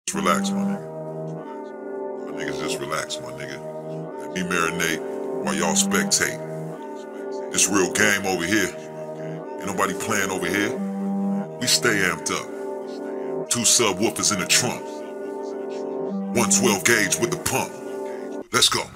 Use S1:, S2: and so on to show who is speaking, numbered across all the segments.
S1: Just relax, my nigga. My niggas, just relax, my nigga. Let me marinate while y'all spectate. This real game over here. Ain't nobody playing over here. We stay amped up. 2 subwoofers in the trunk. 112 gauge with the pump. Let's go.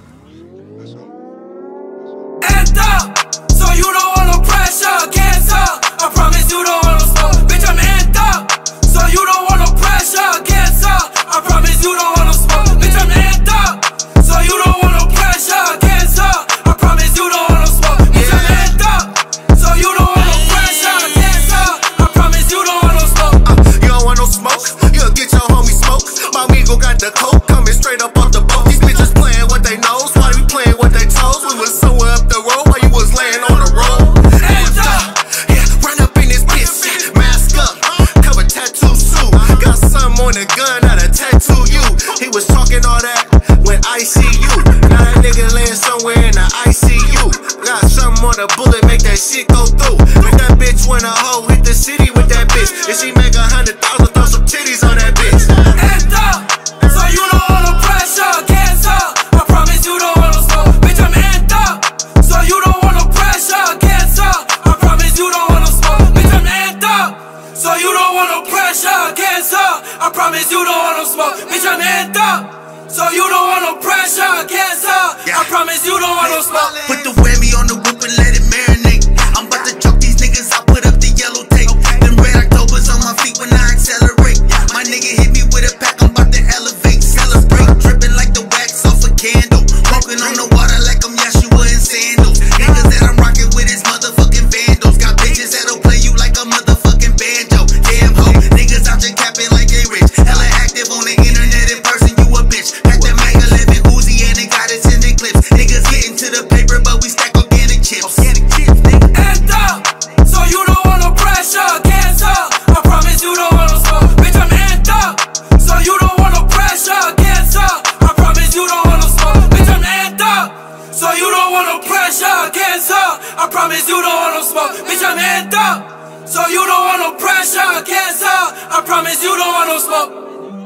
S2: Amped up, so you don't want no pressure. Cancer, I promise you don't want no smoke. Bitch, I'm amped up, so you don't want no pressure. Cancer, I promise you don't want no smoke. Bitch, I'm amped up, so you don't want no pressure. Cancer, I promise you don't want no smoke. Bitch, I'm amped up, so you don't want no pressure. Cancer, I promise you don't want no smoke.
S3: You don't want no smoke, you'll get your homie smoke. My amigo got the coke coming straight up off the boat. These bitches playing what they knows, why we playing what they toes? We was somewhere up the road while you was laying on the road.
S2: Amped up,
S3: yeah, run up in this bitch, mask up, cover tattoo suit. Got something on the gun, not a tattoo you. He was talking all that when I see you. Now that nigga laying somewhere in the ICU. Got something on the bullet, make that shit go through. Make that bitch wanna hoe, hit the city with that bitch. If she make 100,000, throw some titties on that bitch.
S2: amped up, so you don't want no pressure. Cancer, I promise you don't want no smoke. Bitch, I'm amped up, so you don't want no pressure. Cancer, I promise you don't want no smoke. Bitch, I'm amped up, so you don't want no pressure. Cancer, I promise you don't want no smoke. Bitch, I'm amped up, so you don't want no pressure. Cancer, I promise you don't want no smoke.
S3: Put the whammy on the whip and let it marinate. I'm about to choke these niggas, I put up the yellow tape. Them red Octobers on my feet when I accelerate. My nigga hit me with a pack, I'm about to elevate. Celebrate, dripping like the wax off a candle. Walking on the water like I'm Yeshua in sandals. Niggas that I'm rocking with is motherfucking vandals. Got bitches that'll play you like a motherfucking banjo. Damn ho, niggas out here capping like they rich. Hella active on the internet, in person you a bitch. Pack that Mag 11 Uzi and they got it in the clips. Niggas getting to the paper but we stack organic chips.
S2: Amped up, so you don't want no pressure. Cancer, I promise you don't want no smoke. Bitch, I'm amped up, so you don't want no pressure. Cancer, I promise you don't want no smoke. Bitch, I'm amped up, so you don't want no pressure. Cancer, I promise you don't want no smoke. Bitch, I'm amped up, so you don't want no pressure. Cancer, I promise you don't want no smoke.